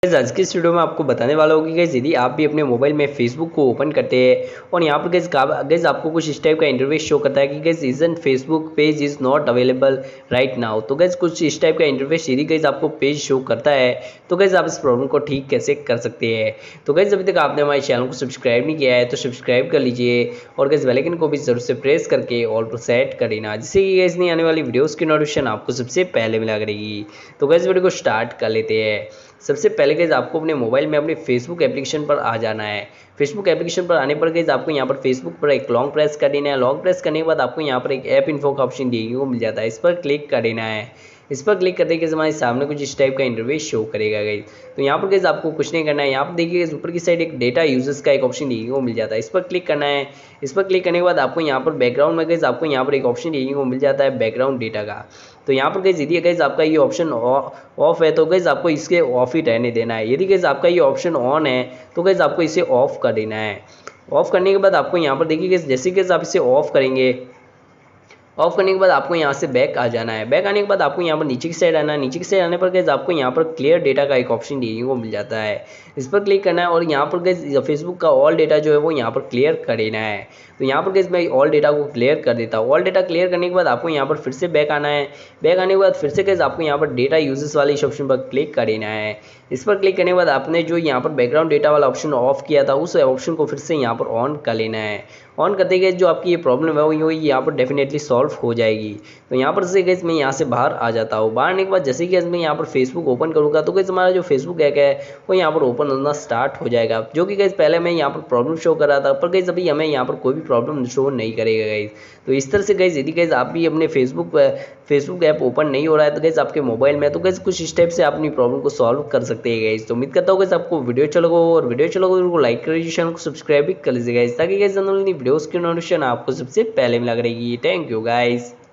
आज की इस वीडियो में आपको बताने वाला होगा कि यदि आप भी अपने मोबाइल में फेसबुक को ओपन करते हैं और यहाँ पर गाइस आपको कुछ इस टाइप का इंटरफेस शो करता है कि गाइस इजन Facebook page is not available right now. तो गाइस कुछ इस टाइप का इंटरफेस यदि गाइस आपको पेज शो करता है तो गाइस आप इस प्रॉब्लम को ठीक कैसे कर सकते हैं। तो गाइस अभी तक आपने हमारे चैनल को सब्सक्राइब नहीं किया है तो सब्सक्राइब कर लीजिए और गाइस बेल आइकन को भी जरूर से प्रेस करके ऑल पर सेट कर देना, जिससे कि गाइस नहीं आने वाली वीडियोस की नोटिफिकेशन आपको सबसे पहले मिला करेगी। तो गाइस वीडियो को स्टार्ट कर लेते हैं। सबसे पहले गाइस आपको अपने मोबाइल में अपने फेसबुक एप्लीकेशन पर आ जाना है। फेसबुक एप्लीकेशन पर आने पर गाइस आपको यहाँ पर फेसबुक पर एक लॉन्ग प्रेस कर देना है। लॉन्ग प्रेस करने के बाद आपको यहाँ पर एक ऐप इन्फो का ऑप्शन देखने को मिल जाता है, इस पर क्लिक कर देना है। इस पर क्लिक करते के हमारे सामने कुछ इस टाइप का इंटरफेस शो करेगा गाइस। तो यहाँ पर गाइस आपको कुछ नहीं करना है, यहाँ पर देखिए ऊपर की साइड एक डेटा यूजर्स का एक ऑप्शन देखने को मिल जाता है, इस पर क्लिक करना है। इस पर क्लिक करने के बाद आपको यहाँ पर बैकग्राउंड में गाइस आपको यहाँ पर एक ऑप्शन देखने को मिल जाता है बैकग्राउंड डेटा का। तो यहाँ पर गाइस यदि गाइस आपका ये ऑप्शन ऑफ है तो गाइस आपको इसके ऑफ ही रहने देना है। यदि गाइस आपका ये ऑप्शन ऑन है तो गाइस आपको इसे ऑफ कर देना है। ऑफ करने के बाद आपको यहाँ पर देखिए गाइस जैसे कि आप इसे ऑफ करेंगे, ऑफ करने के बाद आपको यहाँ से बैक आ जाना है। बैक आने के बाद आपको यहाँ पर नीचे की साइड आना है। नीचे की साइड आने पर गाइस आपको यहाँ पर क्लियर डेटा का एक ऑप्शन देखने को मिल जाता है, इस पर क्लिक करना है और यहाँ पर गाइस फेसबुक का ऑल डेटा जो है वो यहाँ पर क्लियर कर देना है। तो यहाँ पर गाइस मैं ऑल डेटा को क्लियर कर देता हूँ। ऑल डेटा क्लियर करने के बाद आपको यहाँ पर फिर से बैक आना है। बैक आने के बाद फिर से गाइस आपको यहाँ पर डेटा यूजर्स वाले इस ऑप्शन पर क्लिक कर देना है। इस पर क्लिक करने के बाद आपने जो यहाँ पर बैकग्राउंड डेटा वाला ऑप्शन ऑफ किया था उस ऑप्शन को फिर से यहाँ पर ऑन कर लेना है। ऑन करते गए जो आपकी ये प्रॉब्लम है वो यहाँ पर डेफिनेटली सॉल्व हो जाएगी। तो यहाँ पर से गैस मैं यहाँ से बाहर आ जाता हूँ। बाहर आने के बाद जैसे कि मैं यहाँ पर फेसबुक ओपन करूँगा तो गैस हमारा जो फेसबुक ऐप है वो यहाँ पर ओपन होना स्टार्ट हो जाएगा, जो कि गैस पहले मैं यहाँ पर प्रॉब्लम शो कर रहा था पर गैस अभी हमें यहाँ पर कोई भी प्रॉब्लम शो नहीं करेगा गैस। तो इस तरह से गैस यदि गैस आप भी अपने फेसबुक ऐप ओपन नहीं हो रहा है तो गैस आपके मोबाइल में तो गैस कुछ स्टेप से आप अपनी प्रॉब्लम को सॉल्व कर सकते हैं गैस। तो उम्मीद करता हूँ गैस आपको वीडियो अच्छा लगा और वीडियो अच्छा लगा तो लाइक कर लीजिए, चैनल को सब्सक्राइब भी कर लीजिएगा ताकि गैस वीडियोस की नोटिफिकेशन आपको सबसे पहले मिला करेगी। Thank you guys.